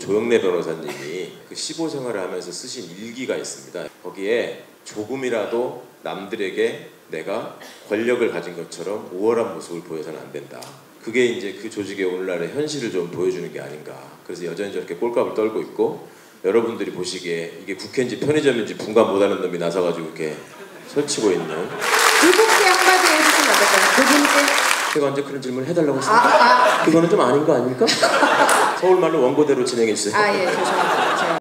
조영래 변호사님이 그 시보 생활을 하면서 쓰신 일기가 있습니다. 거기에 조금이라도 남들에게 내가 권력을 가진 것처럼 우월한 모습을 보여서는 안 된다. 그게 이제 그 조직의 오늘날의 현실을 좀 보여주는 게 아닌가. 그래서 여전히 저렇게 꼴값을 떨고 있고, 여러분들이 보시기에 이게 국회인지 편의점인지 분간 못하는 놈이 나서가지고 이렇게 설치고 있는. 두 번째 한마디 해주시면 안 될까요? 두 번째. 제가 언제 그런 질문을 해달라고 했습니까? 그거는 좀 아닌 거 아닙니까? 서울말로 원고대로 진행해 주세요. 예, 죄송합니다.